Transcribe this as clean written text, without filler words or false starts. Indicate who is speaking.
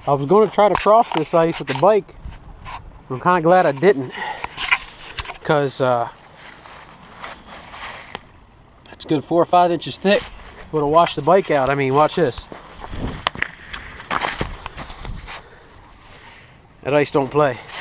Speaker 1: I was going to try to cross this ice with the bike. I'm kind of glad I didn't, because it's a good 4 or 5 inches thick. Would have washed the bike out. I mean, watch this. That ice don't play.